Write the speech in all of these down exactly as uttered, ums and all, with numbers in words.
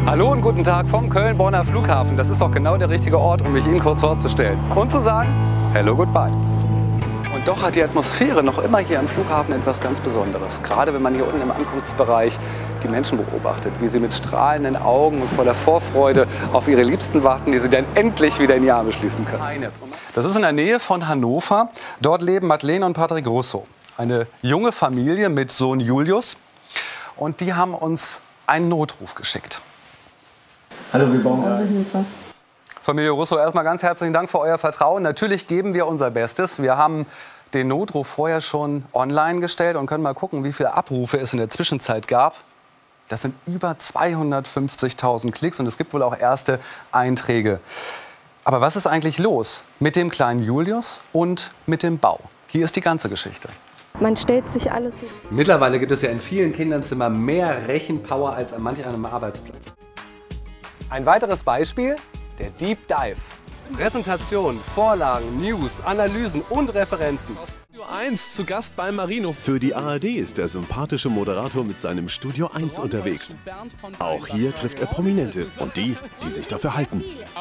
Hallo und guten Tag vom Köln-Bonner Flughafen. Das ist doch genau der richtige Ort, um mich Ihnen kurz vorzustellen. Und zu sagen, hello, goodbye. Und doch hat die Atmosphäre noch immer hier am Flughafen etwas ganz Besonderes. Gerade wenn man hier unten im Ankunftsbereich die Menschen beobachtet, wie sie mit strahlenden Augen und voller Vorfreude auf ihre Liebsten warten, die sie dann endlich wieder in die Arme schließen können. Das ist in der Nähe von Hannover. Dort leben Madeleine und Patrick Russo. Eine junge Familie mit Sohn Julius. Und die haben uns einen Notruf geschickt. Hallo, wir bauen Familie Russo, erstmal ganz herzlichen Dank für euer Vertrauen. Natürlich geben wir unser Bestes. Wir haben den Notruf vorher schon online gestellt und können mal gucken, wie viele Abrufe es in der Zwischenzeit gab. Das sind über zweihundertfünfzigtausend Klicks und es gibt wohl auch erste Einträge. Aber was ist eigentlich los mit dem kleinen Julius und mit dem Bau? Hier ist die ganze Geschichte. Man stellt sich alles so. Mittlerweile gibt es ja in vielen Kinderzimmern mehr Rechenpower als an manch einem Arbeitsplatz. Ein weiteres Beispiel, der Deep Dive. Präsentation, Vorlagen, News, Analysen und Referenzen. Studio eins zu Gast beim Marino. Für die A R D ist der sympathische Moderator mit seinem Studio eins unterwegs. Auch hier trifft er Prominente und die, die sich dafür halten.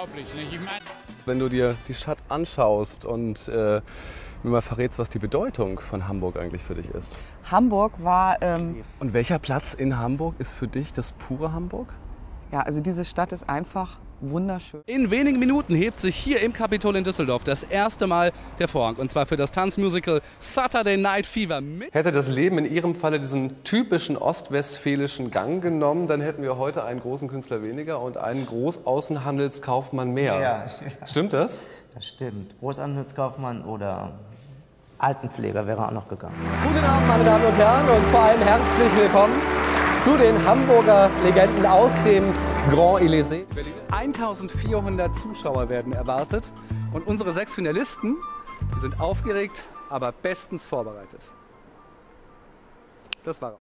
Wenn du dir die Stadt anschaust und äh, mir mal verrätst, was die Bedeutung von Hamburg eigentlich für dich ist. Hamburg war... Ähm, und welcher Platz in Hamburg ist für dich das pure Hamburg? Ja, also diese Stadt ist einfach wunderschön. In wenigen Minuten hebt sich hier im Kapitol in Düsseldorf das erste Mal der Vorhang. Und zwar für das Tanzmusical Saturday Night Fever. Hätte das Leben in Ihrem Falle diesen typischen ostwestfälischen Gang genommen, dann hätten wir heute einen großen Künstler weniger und einen Großaußenhandelskaufmann mehr. Ja. Stimmt das? Das stimmt. Großhandelskaufmann oder Altenpfleger wäre auch noch gegangen. Guten Abend, meine Damen und Herren, und vor allem herzlich willkommen zu den Hamburger Legenden aus dem Grand Elysée. eintausendvierhundert Zuschauer werden erwartet und unsere sechs Finalisten, die sind aufgeregt, aber bestens vorbereitet. Das war